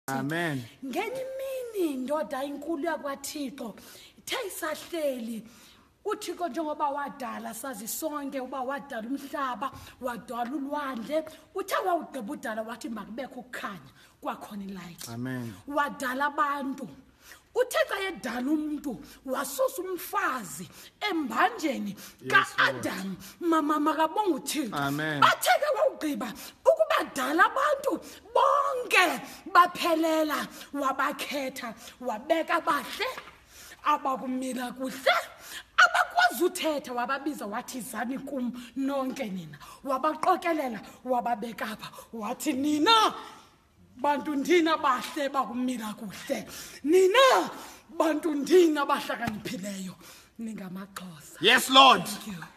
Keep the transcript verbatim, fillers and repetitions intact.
Amen. Ngenye imini indoda inkulu yakwaThixo ithe isahleli uThixo njengoba wadala sazi sonke uba wadala umhlaba wadala ulwandle uthe wawugqiba udala wathi makubekho ukukhanya kwakhona ilight. Amen. Wadala abantu uthe xa edala umuntu wasusa umfazi embanjeni kaAdam mama makabonga uThixo. Amen. Bathe ke wawugqiba ukubadala abantu bonke baphelela wabakhetha wabeka bahle abakumila kuhle abakwazi uthetha wababiza wathi zani kum nonke nina wabaqokelela wababeka apha wathi nina bantu ndina bahle bakumila kuhle nina bantu ndina bahlakaniphileyo ningamaXhosa. Yes, Lord. Thank you.